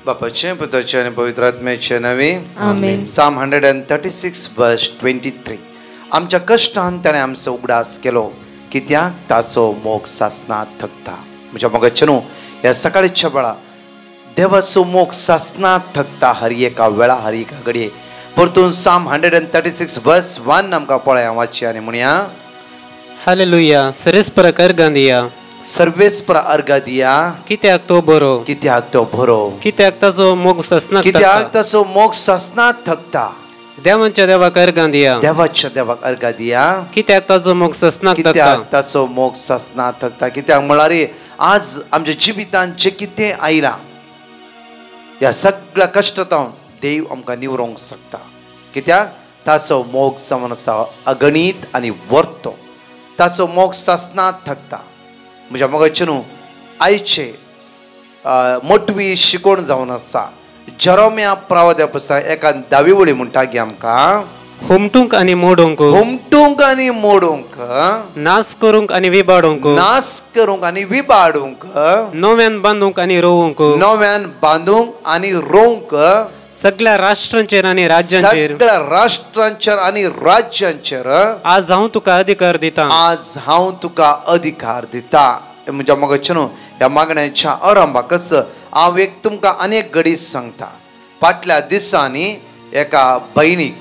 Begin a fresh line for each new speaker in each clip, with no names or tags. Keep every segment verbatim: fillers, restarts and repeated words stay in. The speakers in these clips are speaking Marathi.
बापाचे पुत्राचे आणि पवित्र आत्म्याचे नावे
आमेन.
Psalm hundred and thirty six verse twenty three. आमच्या कष्टान ताणें आमचो उगडास केलो, कित्याक ताचो मोग सासना थकता. म्हज्या मोगाचे न्हू, ह्या सकाळीच्या वेळा देवाचो मोग सासना थकता. हर एका वेळा हर एका घडये परतून psalm hundred and thirty six verse one आमकां पळया वाची आनी म्हणया.
हालेलुया. सरेस्पर अर्घां दिया,
सर्वेस्पर अर्घा दिया,
कित्याक तो बरो,
कित्याक तो बरो,
कित्याक ताचो मोग ससना
कित्याक ताचो मोग सासना थकता.
देवांच्या देवाक अर्घां दिया,
देवाच्या देवाक अर्घा दिया,
कित्याक ताचो मोग ससना थकता.
कित्याक ताचो मोग सासना थकता. कित्याक म्हळ्यार आज आमच्या जिवितांत जे कितें आयलां ह्या सगळ्या कश्टांतून देव आमकां निवरोंक शकता. कित्याक ताचो मोग जावन आसा अगणीत आनी वर्तो. ताचो मोग सासना थकता. म्हज्या मोगाचे न्हू, आयचे मोटवी शिकोण जावन आसा. जरोम्या प्रवाद्या पुस्तकांत एका दावी वळी म्हणटा की आमकां
हुमटूंक आनी मोडूंक,
हुमटूंक आनी मोडूंक,
नाश करूंक आनी विबाडूंक,
नाश करूंक आनी विबाडूंक,
नव्यान बांदूंक आनी रोवूंक,
नव्यान बांदूंक आनी रोवंक,
सगळ्या राष्ट्रांचेर आनी राज्यांचेर,
सगळ्या राष्ट्रांचेर आनी राज्यांचेर
आज हांव तुका अधिकार दिता.
आज हांव तुका अधिकार दिता. म्हज्या मोगाचे न्हू, ह्या मागण्यांच्या आरंभाकच हांव एक तुमकां अनेक घडी सांगता. फाटल्या दिसांनी एका भयणीक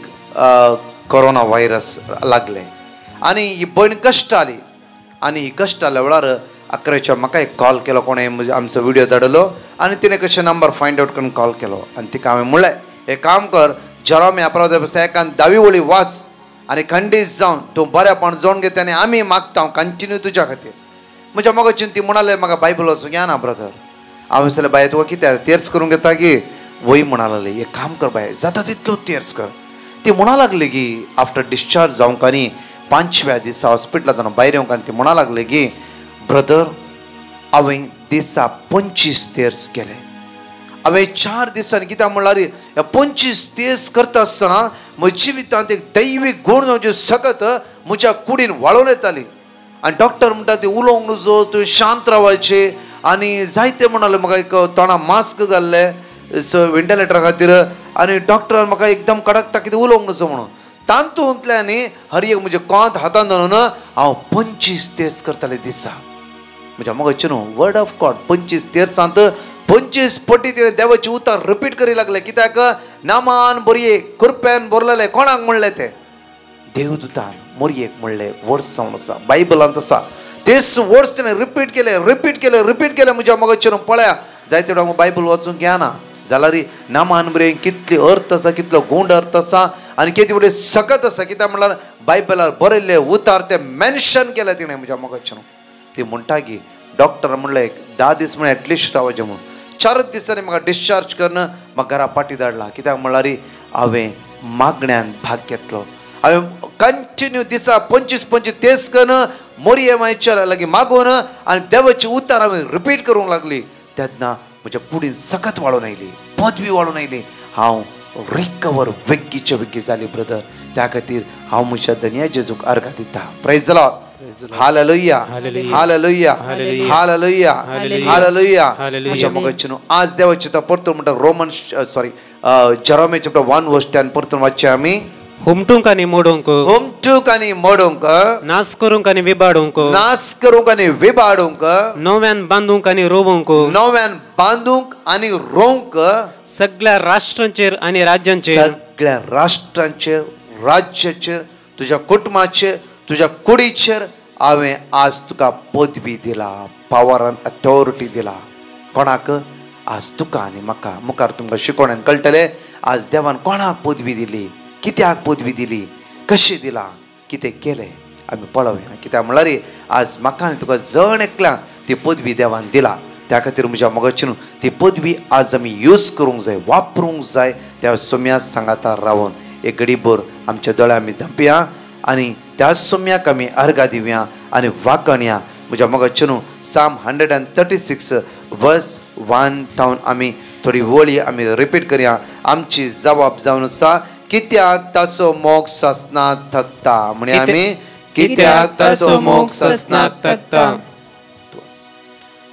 कोरोना व्हायरस लागले आनी ही भयण कश्ट आली. आनी ही कश्ट आल्या वेळार अकराच्या म्हाका एक कॉल केलो, कोणें आमचो व्हिडिओ धाडलो आनी तिणें कशें नंबर फायंड आउट करून कॉल केलो. आनी तिका हांवें म्हणलें, एक काम कर, जरोम्या अपराध एकान दावी वळी वाच आनी खंडीत जावन तूं बरेपण जोडून घेता आनी आमी मागता कंटिन्यू तुज्या खातीर. म्हज्या मोगाच्यान ती म्हणलें, म्हाका बायबल वाचूंक येना ब्रदर. हांवें विचारलें, बाय तुका कितें तेर्स करूंक येता की? वय म्हणा लागली, एक काम कर बाय, जाता तितलो तेर्स कर. ती म्हणा लागली की आफ्टर डिस्चार्ज जावंक आनी पांचव्या दिसा हॉस्पिटलांतल्यान भायर येवंक आनी ती म्हणा लागली की ब्रदर हांवें दिसा पंचवीस तेर्स केले. हांवें चार दिसांनी कित्याक म्हणल्यार ह्या पंचवीस तेर्स करता आसतना म्हज्या जिवितांत एक दैवीक गूण म्हणजे सकत म्हज्या कुडीन वाळून येताली. आनी डॉक्टर म्हणटा ती उलोवंक नजो, तुवें शांत रावचें. आनी जायते म्हणाले, म्हाका एक तोंडां मास्क घाल्ले वेंटिलेटरा खातीर. आनी डॉक्टरान म्हाका एकदम कडकता कितें उलोवंक नजो म्हणून. तातूंतल्यानी हर एक म्हजे कोंत हातान धरून हांव पंचवीस तेर्स करताले दिसा. म्हज्या मोगाचे न्हू, वर्ड ऑफ गॉड पंचवीस तेर्सांत पंचवीस पटी तिणें देवाचें उतर रिपीट करी लागलें. कित्याक नामान बोरये कुरप्यान बरलेलें, कोणाक म्हणलें तें? देवदूतान मोरयेक म्हणलें. वर्स जावन आसा, बायबलांत आसा. तेच वर्स तिणें रिपीट केले रिपीट केले रिपीट केले. म्हज्या मोगाचे न्हू, पळया जायते फावट बायबल वाचूंक येना जाल्यार नामान बरें कितले अर्थ आसा, कितलो गूंड अर्थ आसा आनी कितें फुडें सकत आसा. कित्याक म्हणल्यार बायबलार बरयल्ले उतार ते मेन्शन केले तिणें. म्हज्या मोगाचे न्हू, ती म्हणटा की डॉक्टर म्हणलें धा दीस म्हळ्यार एटलिस्ट रावचें म्हणून. चारच दिसांनी म्हाका डिस्चार्ज करून म्हाका घरा पाटी धाडला. कित्याक म्हणल्यार हांवें मागण्यांत भाग घेतलो. हांवें कंटिन्यू दिसा पंचवीस पंचवीस तेच करून मोरये मायच्या लागीं मागून आनी देवाची उतार हांवें रिपीट करूंक लागली. तेन्ना म्हज्या कुडीन सकत वाळून आयली, पदवी वाळून आयली. हांव रिकवर वेग्गीच्या वेग्गी जाली ब्रदर. त्या खातीर हांव म्हज्या धन्या जेजूक अर्घ दिता. Praise the lord. हालेलुया हालेलुया हालेलुया हालेलुया. म्हज्या मोगाचे न्हू, आज देवाचे तो परतून म्हणटा रोमन सॉरी जरोमे चॅप्टर वन वर्स टेन परतून वाचचे आमी.
हुमटूंक आनी मोडूंक,
हुमटूंक आनी मोडूंक,
नाश करूंक आनी विबाडूंक,
नाश करूंक आनी विबाडूंक,
नव्यान बांदूंक आनी रोवूंक,
नव्यान बांदूंक आनी रोवंक,
सगळ्या राष्ट्रांचेर आनी राज्यांचेर,
सगळ्या राष्ट्रांचेर राज्याचेर, तुज्या कुटुंबाचेर, तुज्या कुडीचेर हांवें आज तुका पदवी दिला, पावर आनी अथॉरिटी दिला. कोणाक? आज तुका आनी म्हाका. मुखार तुमकां शिकोवण्यान कळटलें आज देवान कोणाक पदवी दिली, कित्याक पदवी दिली, कशें दिला, कितें केलें आमी पळोवया. कित्याक म्हळ्यार आज म्हाका आनी तुका जण एकल्यांक ती पदवी देवान दिला. त्या खातीर म्हज्या मोगाची न्हू, ती पदवी आज आमी यूज करूंक जाय, वापरूंक जाय. त्या सोम्या सांगातार रावून एक घडीभर आमच्या दोळ्या आमी धांपया आनी त्या सोम्याक आमी अर्घा दिवया आनी वाकणया. म्हज्या मोगाचे न्हू, psalm hundred and thirty six verse one थावन आमी थोडी वळी आमी रिपीट करया. आमची जबाब जावन आसा कित्याक ताचो मोग सासना थकता. म्हणे आमी कित्याक ताचो मोग सासना थकता.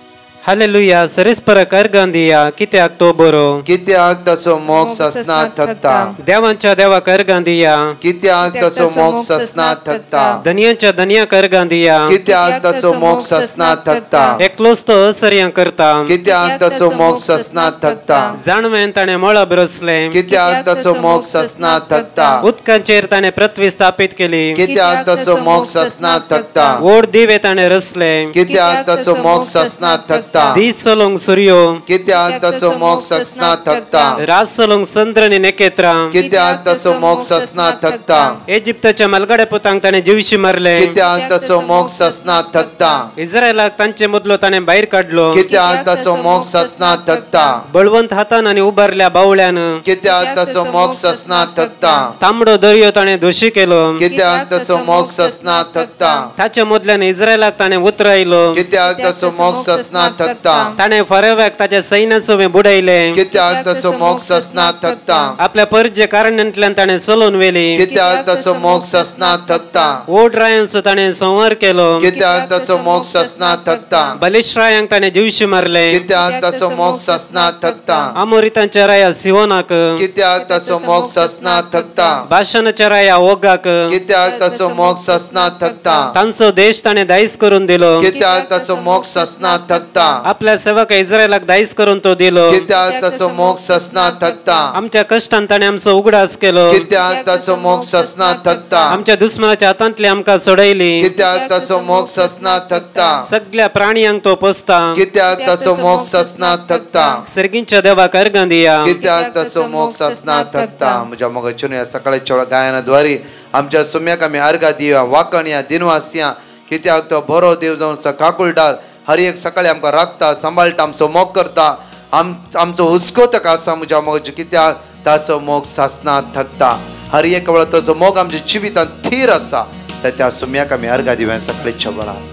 हालेलुया सरेस्पर करगांदिया कित्याक तो बरो
कित्याक ताचो मोग ससना थकता
देवांच्या देवा करगांदिया
कित्याक ताचो मोग ससना थकता
धनियांच्या धनिया करगांदिया
कित्याक ताचो मोग ससना थकता
एकलोच तो असर्या करता
कित्याक ताचो मोग ससना थकता
जाणवेन ताणें मळब रचले
कित्याक ताचो मोग ससना थकता
उदकांचेर ताणें पृथ्वी स्थापीत केली
कित्याक ताचो मोग ससना थकता
ओड दिवे ताणें रचले
कित्याक ताचो मोग ससना थकता
दीस सोलोंग सूर्यो
कित्याक ताचो मोग ससना थकता
रात सोलोंग चंद्रनी नकेत्रां
कित्याक ताचो मोग ससना थकता
इजिप्ताच्या मलगडे पुतांक ताणें जिवशी मारले
कित्याक ताचो मोग ससना थकता
इस्रायलाक तांचे मदलो ताणें भायर काडलो
कित्याक ताचो मोग ससना थकता
बळवंत हातान आनी उबारल्या बावळ्यान
कित्याक ताचो मोग ससना थकता
तांबडो दर्यो ताणें दोशी केलो
कित्याक ताचो मोग ससना थकता
ताच्या मदल्यान इस्रायलाक ताणें उतरायलो
कित्याक ताचो मोग ससना थकता
ताणें फरेव्याक ताच्या सैन्याचो वे बुडयले
कित्याक ताचो मोग ससना थकता
आपल्या परजे कारणांतल्यान ताणें चलोवन वेली
कित्याक ताचो मोग ससना थकता
ओड रायांचो ताणें संहार केलो
कित्याक ताचो मोग ससना थकता
बलिश्रायांक ताणें जिवशी मारले
कित्याक ताचो मोग ससना थकता
आमोरितांच्या राया सिहोनाक
कित्याक ताचो मोग ससना थकता
बाशानाच्या राया ओगाक
कित्याक ताचो मोग ससना थकता
तांचो देश ताणें दायज करून दिलो
कित्याक ताचो मोग ससना थकता
आपल्या सेवक इस्रायलाक दायज करून तो दिलो
कित्याक ताचो मोग ससना थकता
आमच्या कश्टान ताणें आमचो उगडास केलो
कित्याक ताचो मोग ससना थकता
आमच्या दुस्मनाच्या हातांतली आमकां सोडयली
कित्याक ताचो मोग ससना थकता
सगळ्या प्राणियांक तो पोसता
कित्याक ताचो मोग ससना थकता
सर्गींच्या देवा करगांदिया
कित्याक ताचो मोग ससना थकता म्हज्या मोगाचेर ह्या सकाळच्या गायनाद्वारे आमच्या सुम्याक आमी अर्घा दिवया वाकण या दिनवास या कित्याक तो बरो देव जावन काकुळटार हर एक सकाळी आमकां राखता सांबाळटा आमचो मोग करता आम आमचो हुस्को ताका आसा म्हज्या मोगाचे कित्याक ताचो मोग सासना थकता हर एक वेळा ताचो मोग आमच्या जिवितांत थीर आसा तर त्या सुम्याक आमी अर्घा दिवया सकाळच्या वेळार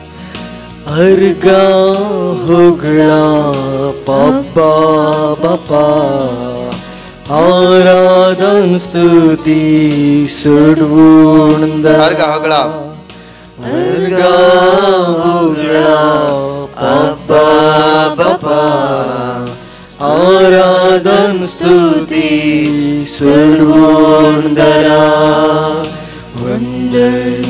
अर्घा होगळा पप्पा बापा आराधन स्तुती सोडवून
अर्घा हगळा
अर्घा होगळा पप्पा बापा आराधन स्तुती सोडवून दरा वंदन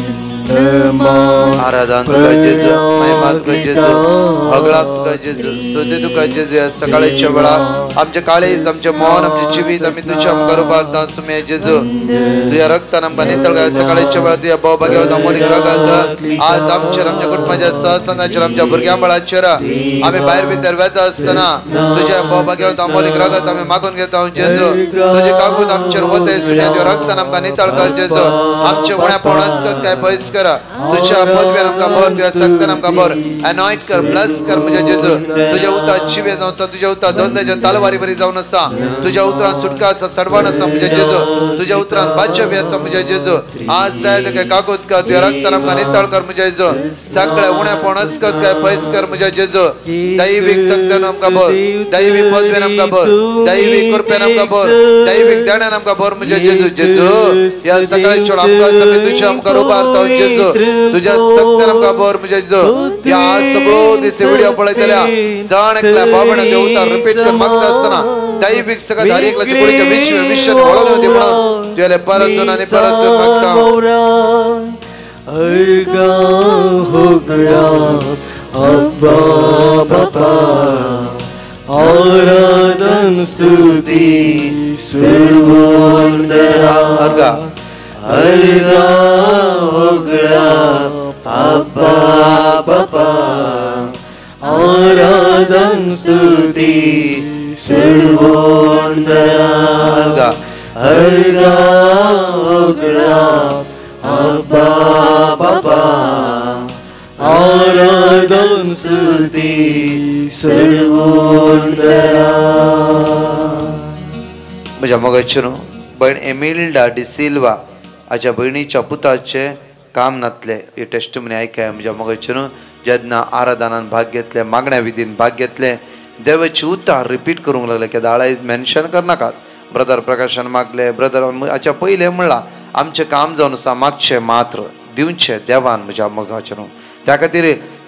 आराधन तुका जेजू महिमा तुका जेजू हगळा तुका जेजू स्तुती तुका जेजू या सकाळच्या वेळा आमचे काळीज आमचे मन आमचे जिवीत आम्ही तुझ्या आमकां रुबारता सुमे जेजू तुझ्या रक्तान आमकां नितळगाय सकाळच्या वेळा तुझ्या भोवभाग्यावत अमोलीक रगत आज आमचेर आमच्या कुटुंबाच्या सहसंघाचेर आमच्या भुरग्यां बाळाचेर आमी भायर भितर वेता आसतना तुझ्या भोवभाग्यावत अमोलीक रगत आमी मागून घेता जेजू तुझे काकूत आमचेर वते सुने तुझ्या रक्तान आमकां नितळ कर जेजू आमचे उण्या पणास्कत काय पयस कर तुझ्या पदव्यान आमकां भर तुझ्या सक्तान आमकां भर अनॉइंट कर ब्लेस कर म्हज्या जेजू तुझ्या उतरां जिवे जावन आसा तुझ्या उतरां दोंदाच्या तालवारी बरी जावन आसा तुझ्या उतरां सुटका आसा सडवण आसा म्हज्या जेजू तुझ्या उतरां बादशाह बी आसा म्हज्या जेजू आज जाय ते काकूत कर तुझ्या रक्तान आमकां नितळ कर म्हज्या जेजू सगळ्या उण्या पणास्कत काय पयस कर म्हज्या जेजू दैवीक सक्तान आमकां भर दैवीक पदव्यान आमकां भर दैवीक कृपेन आमकां भर दैवीक देण्यान आमकां भर म्हज्या जेजू जेजू ह्या सकाळी चोड आमकां आसा की तुझ्या आमकां रुबारता जेजू तुझ्या सक्तान आमकां भर म्हज्या जेजू या सगळो दीस व्हिडिओ पळयतल्या जाण एकल्या बाबणे देवता रिपीट कर मागता आसतना दैवीक सगळ्या हर एकल्याच्या कुडीच्या विश्व विश्व वळोन येवदी म्हणून तुझ्या परतून आनी परतून मागता
अर्घा होगळा अब्बा बापा आराधन स्तुती सोडवून दरा
अर्घा
अर्घा होगळा अब्बा बापा आराधन स्तुती सोडवून दरा
अर्घा
अर्घा होगळा अब्बा बापा आराधन स्तुती सोडवून दरा
म्हज्या मोगाचेर भयण एमिल्डा डी सिल्वा हाच्या भयणीच्या पुताचे काम नातले ही टेस्टमनी आयकाय म्हज्या मोगाचेर जेन्ना आराधनान भाग घेतले मागण्या विधीन भाग घेतले देवाची उतार रिपीट करूंक लागले की दाळाय मेन्शन करनाकात ब्रदर प्रकाशन मागले ब्रदर हाच्या पयले म्हणला आमचें काम जावन आसा मागचें मात्र दिवचें देवान म्हज्या मोगाचेर त्या खातीर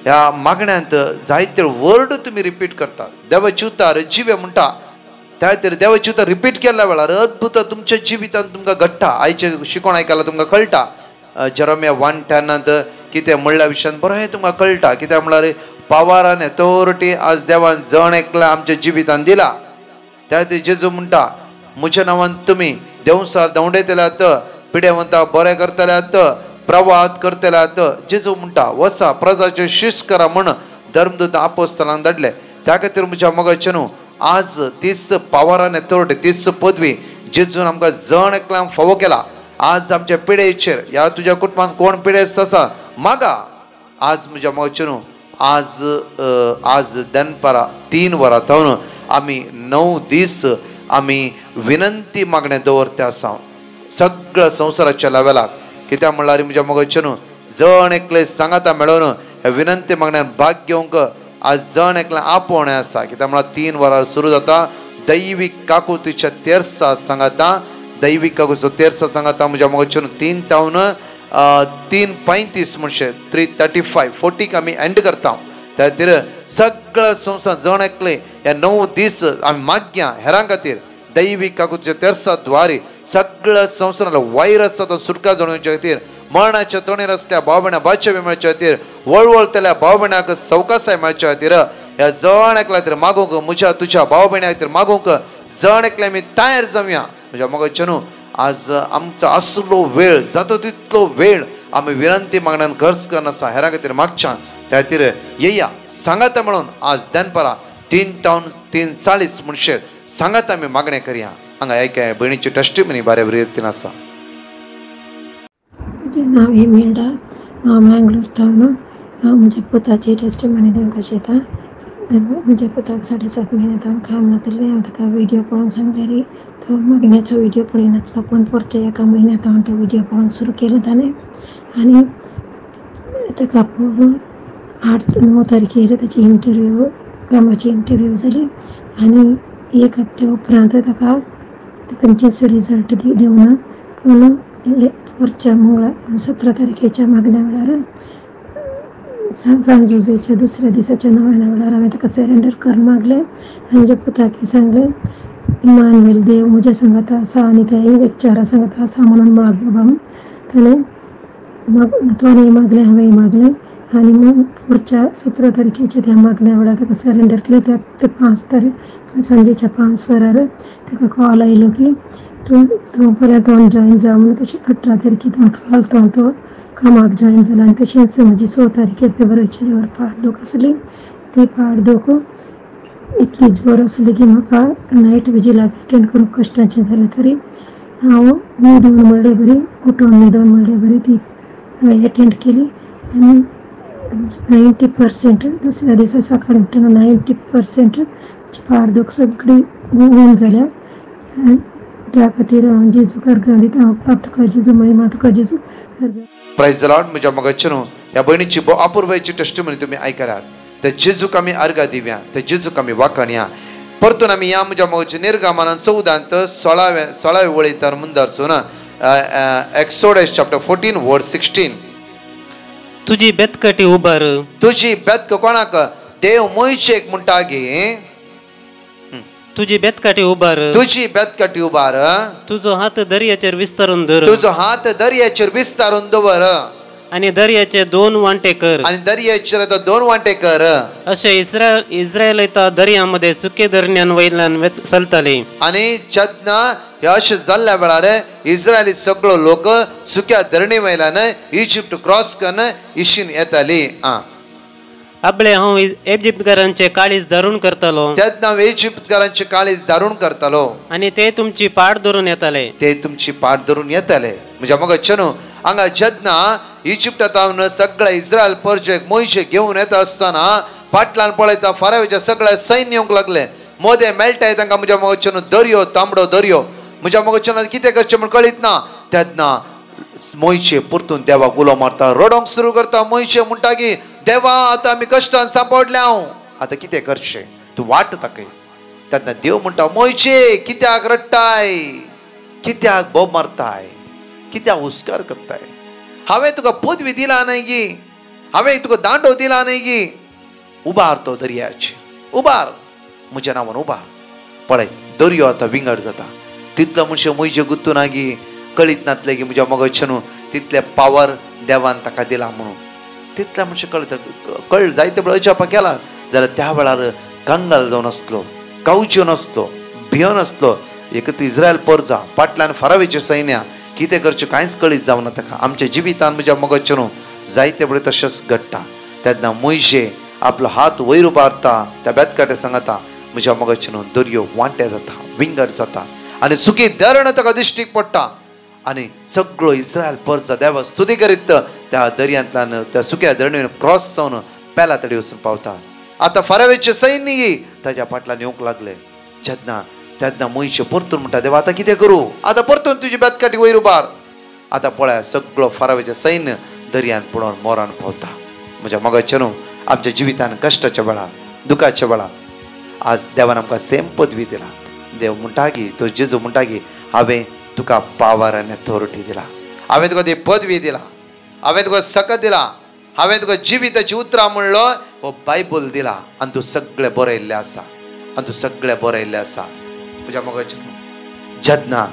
ह्या मागण्यांत जायते वर्ड तुम्ही रिपीट करता. देवाची उतार जिवे म्हणटा त्या खातीर देवाची उतार रिपीट केल्या वेळार अद्भुत तुमच्या जिवितांत तुमकां घडटा. आयचे शिकोण आयकला तुमकां कळटा. जेरोमिया वन टेनांत कितें म्हणल्या विशयान बरें तुमकां कळटा. कित्याक म्हळ्यार पावर आनी अथॉरिटी आज देवान जण एकल्या आमच्या जिवितांत दिला. त्या खातीर जेजू म्हणटा म्हज्या नांवान तुमी देवसार दवंडयतल्यात, पिडेवंताक बरें करतल्यात, प्रवाद करतल्यात. जेजू म्हणटा वसा प्रजाचे शिस्त करा म्हण धर्मदूत आपोस्तलांक धाडले. त्या खातीर म्हज्या मोगाचेनू आज तीस पावर आनी अथॉरिटी तीस पदवी जेजून आमकां जण एकल्यांक फावो केला. आज आमच्या पिडेचेर ह्या तुज्या कुटुंबांत कोण पिडेस्त आसा मागा. आज म्हज्या मोगाचेनू आज आज दनपारा तीन वरां थावन आमी णव दीस आमी विनंती मागणें दवरते आसा सगळ्या संवसाराच्या लेवलाक. कित्याक म्हणल्यार म्हज्या मोगाचेनू जण एकले सांगाता मेळोवन ह्या विनंती मागण्यान भाग घेवंक आज जण एकलें आपोवणें आसा. कित्याक म्हळ्यार तीन वरां सुरू जाता. दैवीक काकुतीच्या तेर्सा सांगाता दैवीक काकुतीचो तेर्सा सांगाता म्हज्या मोगाचेनू तीन थावन तीन पैंतीस म्हणशे थ्री थर्टी फायव फोर्टीक आमी एंड करता. त्या खातीर सगळ्या संवसार जण एकले ह्या णव दीस आमी मागया हेरां खातीर दैवीक काकुतीच्या तेर्सा द्वारे सगळ्या संवसाराला वयर आसा तो सुटका जाणोवच्या खातीर, मरणाच्या तोणेर आसल्या भाव भयणां बाचे मेळच्या खातीर, वळवळतल्या भाव भयणांक सवकासाय मेळच्या खातीर ह्या जण एकल्या खातीर मागूंक म्हज्या तुज्या भाव भयणां खातीर मागूंक जण एकले आमी तयार जावया. म्हज्या मोगाचेनू आज आमचो आसलो वेळ जाता तितलो वेळ आमी विनंती मागण्यान खर्च करना आसा हेरां खातीर मागच्या. त्या खातीर येया सांगाता मेळून आज दनपारा तीन टावन तीन चाळीस म्हणशेर सांगात आमी मागणें करया. हांगा ऐका भयणीची टेस्टिमनी बऱ्या बरी रितीन आसा.
म्हजें नांव हेमेल्डा. हांव मँगलोर थावन हांव म्हज्या पुताची टेस्टिमनी दिवंक सोदतां. म्हज्या पुताक साडे सात म्हयने थावन काम नातलें. हांव ताका विडियो पळोवंक सांगलेली. तो मागण्याचो विडियो पळयनासलो पूण परच्या एका म्हयन्यांत हांव तो विडियो पळोवंक सुरू केलो ताणें. आनी ताका पळोवन आठ णव तारखेर ताची इंटरव्यू कामाची इंटरव्यू जाली. आनी एक हप्ते उपरांत ताका खंयचेच रिजल्ट दी दिवना. पूण परच्या मंगळार सतरा तारखेच्या मागण्या वेळार सांजुजेच्या दुसऱ्या दिसाच्या नव्याण्या वेळार हांवें ताका सरेंडर कर मागलें. आनी म्हज्या पुताक सांगलें इमानुएल देव म्हज्या सांगाता आसा आनी ते वेच्चारा सांगाता आसा म्हणून माग बाबा. ताणें माग ताणें मागलें हांवेंय मागलें. आनी मग पुढच्या सतरा तारखेच्या त्या मागण्या वेळार ताका सरेंडर केलें. त्या ते पांच तारीख सांजेच्या पांच वरार ताका कॉल आयलो की तूं तूं बरें दोन जॉयन जा म्हणून. तशें अठरा तारखेर काल तो तो कामाक जॉयन जाला. आनी तशेंच म्हजी स तारखेर फेब्रुवारीच्या देवार पाडदूख आसली. ती पाडदूख इतली जोर आसली की म्हाका नायट विजिलाक अटेंड करूंक कश्टाचें जालें. तरी हांव न्हिदून म्हणलें बरी उठून न्हिदून म्हणलें बरी ती हांवें अटेंड केली. आनी नायन्टी पर्सेंट दुसऱ्या दिसा सकाळीं उठून नायन्टी पर्सेंट पाडदूख सगळी उण जाल्या. त्या खातीर हांव जेजूक अर्गां दिता. हांव बाब तुका जेजू महिमा तुका जेजू अर्गां.
Prize the lord. म्हज्या मोगाचेनू ह्या भयणीची अपुर्वाची टेस्टिमनी तुमी आयकल्यात. ते जेजूक आमी अर्गां दिवया, ते जेजूक आमी वाखणया. परतून आमी ह्या म्हज्या मोगाच्या निर्गमनांत चवदांत सोळाव्या सोळाव्या वळींतल्यान मुंदारसून Exodus chapter fourteen word sixteen.
तुजी बेतकटी उबार.
तुजी बेतक कोणाक देव मोयशेक म्हणटा गे.
तुजी बेतकाटी उबार.
तुजी बेतकटी उबार.
तुजो हात दर्याचेर विस्तारून धर.
तुजो हात दर्याचेर विस्तारून दवर.
आनी दर्याचे दोन वांटे कर.
आनी दर्याचेर दोन वांटे कर.
अशे इस्रायल इस्रायलिता दर्यामध्ये सुके धरण्यान वयल्यान चलताले.
आनी जेन्ना हे अशें जाल्ल्या वेळार इस्रायली सगळो लोक सुक्या धरणी वयल्यान इजिप्ट क्रॉस करून इश्टीन येताली. आं
आपले हांव इजिप्तकारांचे काळीज धरून करतलो.
तेन्ना हांव इजिप्तकारांचे काळीज धरून करतलो.
आनी ते तुमची पाट धरून येताले.
ते तुमची पाट धरून येताले. म्हज्या मोगाचेनू हांगा जेन्ना इजिप्टांत सगळे इस्रायल परजेक मोयशे घेवन येता आसतना फाटल्यान पळयता फारावेच्या सगळे सैन्य येवंक लागले. मोदे मेळटाय तांकां म्हज्या मोगाचेनू दर्यो तांबडो दर्यो. म्हज्या मोगाचेन कितें करचें म्हण कळीत ना. तेन्ना मोयशे परतून देवाक उलो मारता, रडोंक सुरू करता. मोयशे म्हणटा की देवा आतां आमी कश्टान सांपडल्या, हांव आतां कितें करचें तूं वाट ताकय. तेन्ना देव म्हणटा मोयशे कित्याक रडटाय, कित्याक बोब मारताय, कित्याक हुस्कार करताय. हांवें तुका पदवी दिला न्हय गी, हांवें तुका दांडो दिला न्ही की उबार तो दर्याची उबार म्हज्या नांवान उबार पळय दर्यो आतां विंगड जाता तितलो मनशां मोयजे गुंतून आगी कळीत नातले की म्हज्या मोगाचे न्हू तितले पावर देवान ताका दिला म्हणून तितल्या मनशां कळटा कळ जायते वेळ अजापाक गेला जाल्यार त्या वेळार कांगाल जावन आसलो कावच्यो नासलो भियो नासलो एक इस्रायल परजा फाटल्यान फारावेचें सैन्या कितें करचें कांयच कळीत जावना ताका आमच्या जिवितान म्हज्या मोगाचे न्हू जायते वेळ तशेंच घडटा तेन्ना मोयशे आपलो हात वयर उबारता त्या बेतकाटे सांगता म्हज्या मोगाचे न्हू दर्यो वांटे जाता विंगड जाता आनी सुकी धरण ताका दिश्टीक पडटा आनी सगळो इस्रायल परजा देवा स्तुती करीत त्या दर्यांतल्यान त्या सुक्या धरणेन क्रॉस जावन पेला तडी वचून पावता आतां फारावेचें सैन्य ताच्या फाटल्यान येवंक लागले जेन्ना तेन्ना मोयशे परतून म्हणटा देवा आतां कितें करूं आतां परतून तुजी बेतकाटी वयर उबार आतां पळय सगळो फारावेचें सैन्य दर्यान पडोवन मोरान पावता म्हज्या मोगाचे न्हू आमच्या जिवितान कश्टाच्या वेळार दुखाच्या वेळार आज देवान आमकां सेम पदवी दिला देव म्हणटा की तो जेजू म्हणटा की हांवें तुका पावर आनी अथॉरिटी दिला हांवें तुका ती पदवी दिला हांवें तुका सकत दिला हांवें तुका जिविताची उतरां म्हणलो हो बायबल दिला आनी तूं सगळें बरयल्लें आसा आनी तूं सगळें बरयल्लें आसा म्हज्या मोगाचे न्हू जेन्ना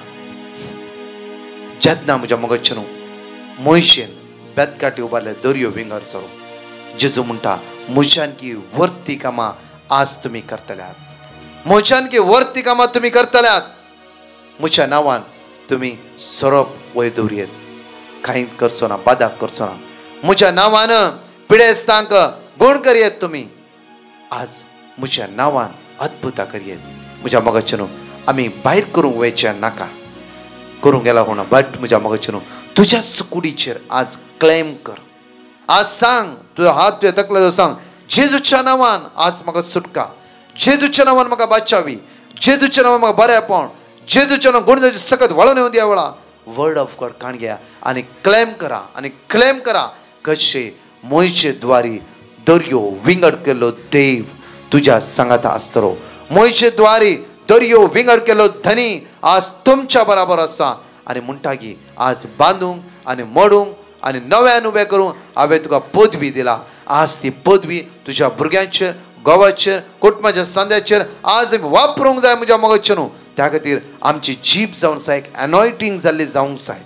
जेन्ना म्हज्या मोगाचे न्हू मोयशेन बेतकाटी उबारले दर्यो विंगड जालो जेजू म्हणटा म्हज्यान की वर्ती कामां आज तुमी करतल्यात म्हज्यान की वर्ती कामां तुमी करतल्यात म्हज्या नांवान तुमी सोरोप वयर दवरियेत कांय करचो ना बादाक करचो ना म्हज्या नांवान पिडेस्तांक गूण करयेत तुमी आज म्हज्या नांवान अद्भुतां करयेत म्हज्या मोगाचे न्हू आमी भायर करूंक वयचें नाका करूंक गेला कोणा बट म्हज्या मोगाचे न्हू तुज्या सुकुडीचेर आज क्लेम कर आज सांग तुजो हात तुवें तकलेचो सांग जेजूच्या नांवान आज म्हाका सुटका जेजूच्या नांवान म्हाका बाचावी जेजूच्या नांवान म्हाका बरेंपण जेजूच्या नांवान गुण सकत वळोन येवन द्या वेळा वर्ड ऑफ गॉड काण घेया आनी क्लेम करा आनी क्लेम करा कशे मोयशे द्वारी दर्यो विंगड केल्लो देव तुज्या सांगाता आसतलो मोयशे द्वारी दर्यो विंगड केल्लो धनी आज तुमच्या बराबर आसा आनी म्हणटा की आज बांदूंक आनी मोडूंक आनी नव्यान उबें करूंक हांवें तुका पदवी दिला आज ती पदवी तुज्या भुरग्यांचेर गोवाचेर कुटुंबाच्या सांद्याचेर आज वापरूंक जाय म्हज्या मोगाचे न्हू त्या खातीर आमची जीब जावन जाय एक एनॉयटींग जाल्ली जावंक जाय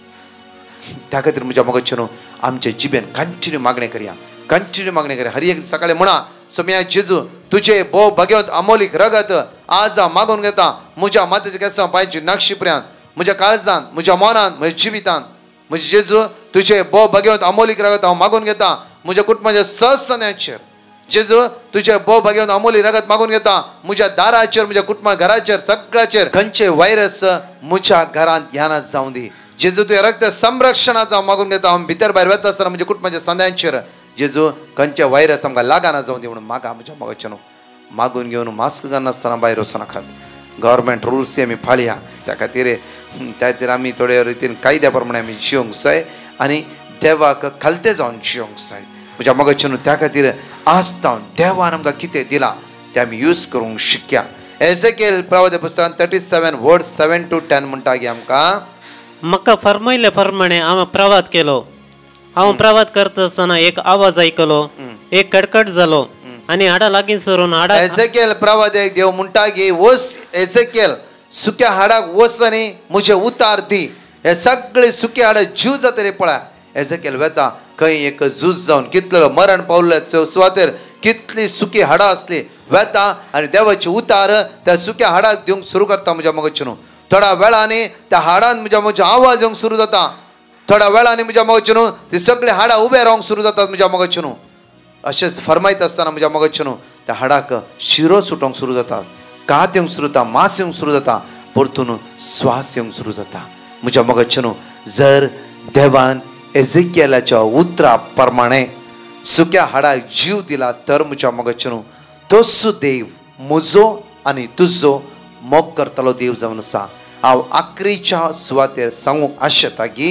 त्या खातीर म्हज्या मोगाचे न्हू आमचे जिबेन कंटिन्यू मागणें करया कंटिन्यू मागणें करया हर एक सकाळी म्हणा सोम्या जेजू तुजे भोव भगवंत अमोलीक रगत आज हांव मागून घेता म्हज्या मातेच्या केंसां पांयची नाक्षीपर्यंत म्हज्या काळजांत म्हज्या मनांत म्हज्या जिवितांत म्हजे जेजू तुजे भोव भगवंत अमोलीक रगत हांव मागून घेता म्हज्या कुटुंबाच्या सहसन्याचेर जेजू तुजे भोव भगवंत अमोली रगत मागून घेता म्हज्या दाराचेर म्हज्या कुटुंबा घराचेर सगळ्याचेर खंयचे वायरस म्हज्या घरांत येना जावं दी जेजू तुवें रक्त संरक्षणाचो हांव मागून घेता हांव भितर भायर वता आसतना म्हज्या कुटुंबाच्या सांद्यांचेर जेजू खंयचे वायरस आमकां लागाना जावं दी म्हणून मागा म्हज्या मोगाचे न्हू मागून घेवन मास्क घालनासतना भायर वचूं नाकात गव्हर्मेंट रुल्स आमी फाळया त्या खातीर त्या खातीर आमी थोड्या रितीन कायद्या प्रमाणे आमी जिवंक जाय आनी देवाक खालते जावन जिवंक जाय म्हज्या मोगाचे न्हू त्या खातीर आस्तावन देवान आमकां कितें दिलां तें आमी यूज करूंक शिकया एझेकिएल प्रवादी पुस्तकान thirty seven word seven to ten म्हणटा की आमकां
म्हाका फरमायले प्रमाणे हांव प्रवाद केलो हांव प्रवाद करता आसतना एक आवाज आयकलो एक कडकड जालो आनी हाडा लागीं सरून हाडा
एझेकिएल प्रवादीक देव म्हणटा की वस एझेकिएल सुक्या हाडाक वस आनी म्हजें उतार दी हे सगळे सुक्या हाडा जीव जातले पळय एझेकिएल वेता खंय एक झूज जावन कितलो मरण पावले सुवातेर कितली सुकी हाडां आसली वेता आनी देवाचे उतार त्या सुक्या हाडाक दिवंक सुरू करता म्हज्या मोगाचे न्हू थोड्या वेळांनी त्या हाडान म्हज्या म्हजो आवाज येवंक सुरू जाता थोड्या वेळांनी म्हज्या मोगाचे न्हू ती सगळी हाडां उबे रावंक सुरू जातात म्हज्या मोगाचे न्हू अशेंच फरमायत आसतना म्हज्या मोगाचे न्हू त्या हाडाक शिरो सुटोंक सुरू जाता कात येवंक सुरू जाता मांस येवंक सुरू जाता परतून स्वास येवंक सुरू जाता म्हज्या मोगाचे न्हू जर देवान एझेकिएलाच्या उतरा प्रमाणे सुक्या हाडाक जीव दिला तर म्हज्या मोगाचे न्हू तोच देव म्हजो आनी तुजो मोग करतलो देव जावन आसा हांव आखरीच्या सुवातेर सांगूंक आशेता की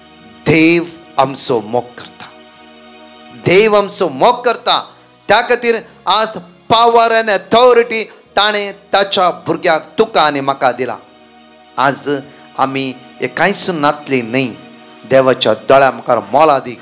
देव आमचो मोग करता देव आमचो मोग करता त्या खातीर आज पावर एंड अथॉरिटी ताणें ताच्या भुरग्याक तुका आनी म्हाका दिला आज आमी हे कांयच नातली न्ही देवाच्या दोळ्या मुखार मोल दीक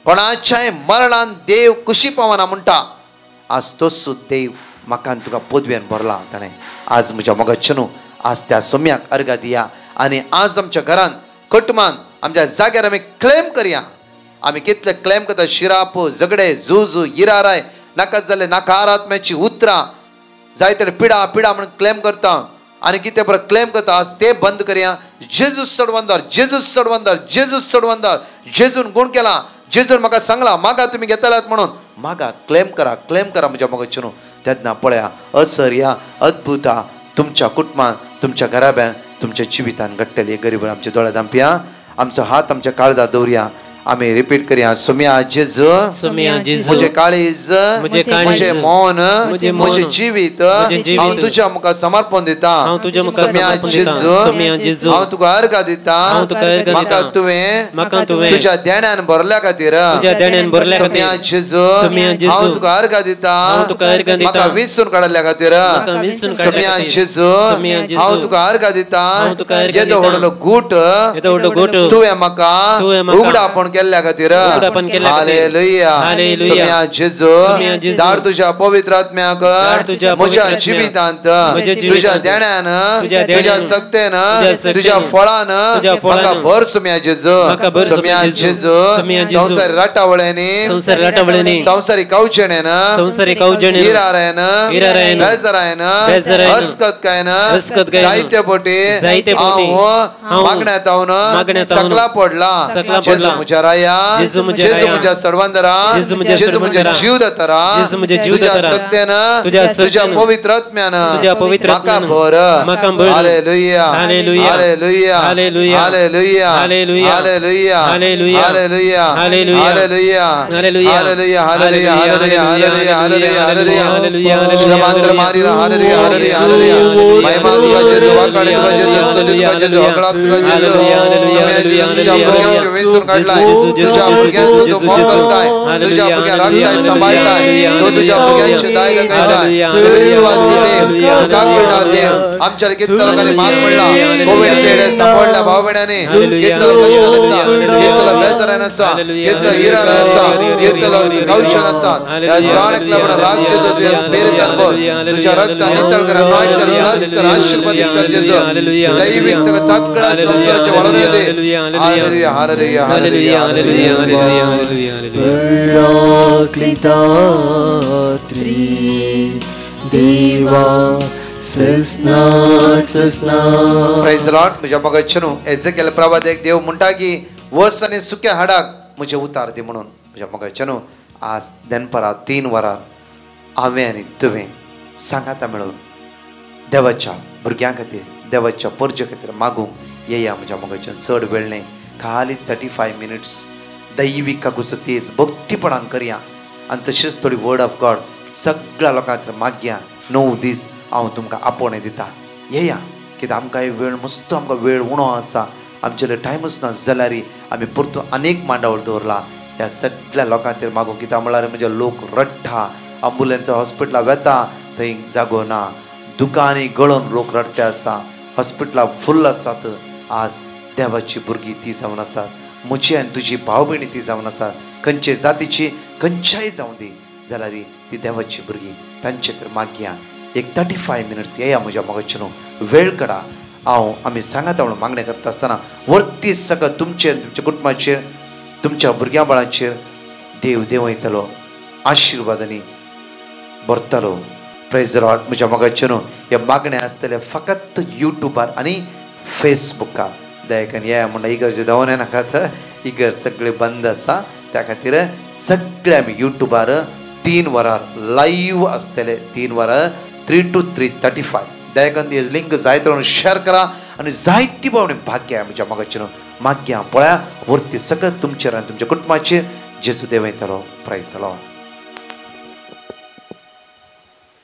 कोणाच्याय मरणान देव कुशी पावना म्हणटा आज तोच देव म्हाका आनी तुका पदवेन भरला ताणें आज म्हज्या मोगाचेनू आज त्या सोम्याक अर्घा दिया आनी आज आमच्या घरान कुटुंबान आमच्या जाग्यार आमी क्लेम करया आमी कितले क्लेम करता शिराप झगडे झूज इराराय नाका जाल्ले नाकारात्म्याची उतरां जायते पिडा पिडा म्हणून क्लेम करता आनी कितें बरें क्लेम करता आज ते बंद करया जेजूस सडवंदार जेजूस सडवंदार जेजूस सडवंदार जेजून गुण केला जेजून म्हाका सांगला मागा तुमी घेतल्यात म्हणून मागा क्लेम करा क्लेम करा म्हज्या मोगाचेनू तेन्ना पळया असर्या अद्भुता तुमच्या कुटुंबान तुमच्या घराब्यान तुमच्या जिवितान घडटली गरीब आमच्या दोळ्या दांपया आमचो हात आमच्या काळजात दवरया आमी रिपीट करया सोम्या जेजू
सोम्या जेजू
म्हजे काळीज
म्हजे काळीज
म्हजे मौन
म्हजे मौन
म्हजे जिवीत
म्हजे जिवीत
हांव तुज्या मुखार समर्पण दिता
हांव तुज्या मुखार
सोम्या
समर्पण दिता
जेजू
सोम्या जेजू
हांव तुका अर्घ दिता
हांव तुका अर्घ
म्हाका
दिता
तुवें
म्हाका तुवें
तुज्या देण्यान भरल्या खातीर
तुज्या देण्यान भरल्या खातीर
सोम्या जेजू
सोम्या जेजू
हांव तुका अर्घ दिता
हांव तुका अर्घ दिता
म्हाका विसरून काडल्या खातीर
म्हाका विसरून काडल्या
सोम्या
खातीर
जेजू
सोम्या जेजू
हांव तुका अर्घ दिता
हांव तुका अर्घ
येदो
दिता
व्हडलो गूट
येदो व्हडलो गोट
तुवें म्हाका
तुवें म्हाका
उगडापण केल्ल्या खातीर
उगडापण केल्ल्या खातीर
हालेलुया
हालेलुया
सोम्या जेजू
सोम्या जेजू
धाड तुज्या पवित्र आत्म्याक
धाड तुज्या
म्हज्या
पवित्र
जिवितांत
म्हज्या जिवितांत
तुज्या देण्यान
तुज्या
तुज्या
देण्यान
सक्तेन
तुज्या सक्तेन
तुज्या फळान
तुज्या फळान
म्हाका भर सोम्या जेजू
म्हाका भर
सोम्या
सोम्या
जेजू
सोम्या जेजू
संवसारी राटावळ्यांनी
संसार राटावळ्यांनी
संवसारी कवचेणेन
संसारी कवजणेन
इरारायन
इरारायन
बेजारायन
बेजारायन
हसकतकायन
हसकतकायन
जायते पोटी
जायते पोटी
हांव
हांव
मागण्यात हांव
मागण्यात हांव
सकला पडला
सकला
जेजू
पडला
म्हज्या राया
जेजू म्हज्या
जेजू
राया
म्हज्या सडवंदरा
जेजू म्हज्या
जेजू म्हज्या
सडवंदरा
जीव दतरा
जेजू म्हज्या जीव
तुज्या
दतरा
सक्तेन
तुज्या
तुज्या
सक्तेन
पवित्र आत्म्यान
तुज्या पवित्र
म्हाका
आत्म्यान
भर
म्हाका भर
हालेलुया
हालेलुया
हालेलुया
हालेलुया
हालेलुया
हालेलुया
हालेलुया
हालेलुया
हालेलुया
हालेलुया
हालेलुया
हालेलुया
हालेलुया हालेलुया हालेलुया हालेलुया हालेलुया हालेलुया
हालेलुया
श्रीमंत मारीला हालेलुया हालेलुया हालेलुया महिमा तुका जेजू वाकाडे तुका जेजू स्तुती तुका जेजू हकळाप तुका जेजू सोम्या जेजू तुज्या भुरग्यांक वेचून काडलाय तुज्या भुरग्यांचो तूं मोग करताय तुज्या भुरग्यांक राखताय सांबाळताय तो तुज्या भुरग्यांची दाय दाखयताय विश्वासी देव तुका म्हणटा देव आमच्या कितल्या लोकांनी मार पडला कोविड पिरियड सांभाळल्या भाव भयणांनी कितलो कष्ट आसा कितलो बेजारान आसा कितलो हिरार आसा कितलो कौशल आसा या जाणकला म्हणा राज्य जो तुझ्या स्पिरिटान भर तुझ्या रक्तान नितळ कर अनॉइंट कर ब्लेस कर आशीर्वादित कर जेजू दैविक सगळं सगळ्या संसाराचे वळण दे हालेलुया हालेलुया हालेलुया
हालेलुया हालेलुया हालेलुया
पराक्लितात्री देवा सस्ना सस्ना
प्रेज द लॉर्ड म्हज्या मोगाचेनू एझेकिएल प्रवाद एक देव म्हणटा की वस आनी सुक्या हाडाक म्हजे उतार दी म्हणून म्हज्या मोगाचेनू आज दनपरां तीन वरां हांवें आनी तुवें सांगाता मेळून देवाच्या भुरग्यां खातीर देवाच्या परजे खातीर मागूंक येया म्हज्या मोगाचेन चड वेळ न्ही खाली थर्टी फायव मिनिट्स दैवीक काकूचो तेज भक्तीपणान करया आनी तशेंच थोडी वर्ड ऑफ गॉड सगळ्या लोकां खातीर मागया णव दीस हांव तुमकां आपोवणें दिता येया कित्याक आमकां हे वेळ मस्तो आमकां वेळ उणो आसा आमचे कडेन टायमूच ना जाल्यार आमी परतून आनीक मांडावळ दवरला ह्या सगळ्या लोकां खातीर मागूंक कित्याक म्हळ्यार म्हणजे लोक रडटा अँब्युलन्स हॉस्पिटलां वेता थंय जागो ना दुकानी गळोन लोक रडते आसा हॉस्पिटलां फुल्ल आसात आज देवाची भुरगीं ती जावन आसात म्हजी आनी तुजी भाव भयणी ती जावन आसात खंयचे जातीची खंयच्याय जावं दी जाल्यार ती देवाची भुरगीं तांचे तर मागया एक थर्टी फायव मिनिट्स येया म्हज्या मोगाचेनू वेळ काडा हांव आमी सांगात म्हणून मागणें करता आसतना वर्ती सगळं तुमचेर तुमच्या कुटुंबाचेर तुमच्या भुरग्यां बाळांचेर देव देंवयतलो आशिर्वादांनी भरतलो प्रेज द लॉर्ड म्हज्या मोगाचेनू हे मागणें आसतले फकत युट्यूबार आनी फेसबुकार दयाकन या म्हणटा इगर्जे धांवून नाकात इगर सगळे बंद आसा त्या खातीर सगळे आमी युट्यूबार तीन वरां लाईव्ह आसतले तीन वरां three two three thirty five दयाकन हे लिंक जायत रावन शेअर करा आनी जायती भावणे भाग्या म्हज्या मोगाचेर माग्या पळया वर्ती सगळं तुमचेर आनी तुमच्या कुटुंबाचेर जेजू देंवयतलो प्रायज द लॉर्ड